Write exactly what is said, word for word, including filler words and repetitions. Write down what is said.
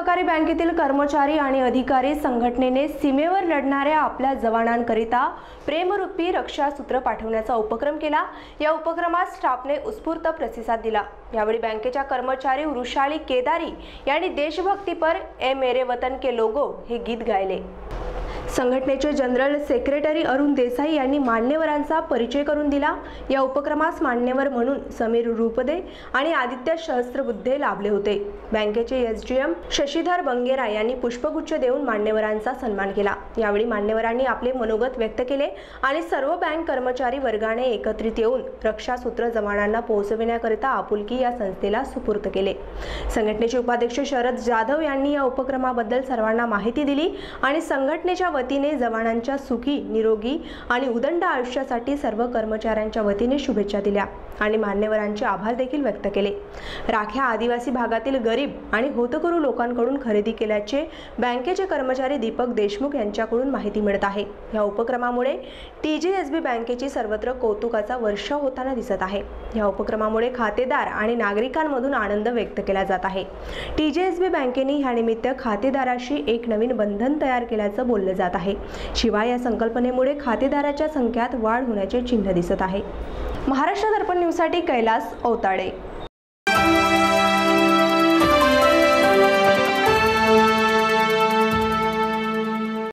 सहकारी बँकेतील कर्मचारी आणि अधिकारी संघटनेने सीमेवर लढणाऱ्या आपल्या जवानांकरिता प्रेमरूपी रक्षासूत्र पाठवण्याचा उपक्रम केला। या उपक्रमास स्टाफने उत्स्फूर्त प्रतिसाद दिला। यावेळी बँकेच्या कर्मचारी वृषाली केदारी यांनी देशभक्तीपर ए मेरे वतन के लोगो हे गीत गायले। संघटनेचे जनरल सेक्रेटरी अरुण देसाई यांनी मान्यवरांचा परिचय करून दिला। या उपक्रमास मान्यवर म्हणून समीर रूपदे आणि आदित्य सहस्त्रबुद्धे लाभले होते। बँकेचे एसडीएम शशीधर बंगेरा यांनी पुष्पगुच्छ देऊन मान्यवरांचा सन्मान केला। यावेळी मान्यवरांनी आपले मनोगत व्यक्त केले आणि सर्व बँक कर्मचारी वर्गाने एकत्रित येऊन रक्षासूत्र जवानांना पोहोचविण्याकरिता आपुलकी या संस्थेला सुपूर्द केले। संघटनेचे उपाध्यक्ष शरद जाधव यांनी या उपक्रमाबद्दल सर्वांना माहिती दिली आणि संघटनेच्या वतीने जवानांच्या सुखी निरोगी आणि उदंड आयुष्यासाठी सर्व कर्मचाऱ्यांच्या वतीने शुभेच्छा दिल्या आणि मान्यवरांचे आभार देखील व्यक्त केले। राख्या आदिवासी भागातील गरीब आणि होतकरू लोकांकडून खरेदी केल्याचे बँकेचे कर्मचारी दीपक देशमुख यांच्याकडून माहिती मिळत आहे। या उपक्रमामुळे टीजीएसबी बँकेची सर्वत्र कौतुकाचा वर्षा होताना दिसत आहे। या उपक्रमामुळे खातेदार आणि नागरिकांमधून आनंद व्यक्त केला जात आहे। टीजीएसबी बँकेने ह्या निमित्त खातेदाराशी एक नवीन बंधन तयार केल्याचं बोललं जात आहे। शिवाय या संकल्पनेमुळे खातेदाराच्या संख्येत वाढ होण्याचे चिन्ह दिसत आहे। महाराष्ट्र दर्पण न्यूजसाठी कैलास औताडे।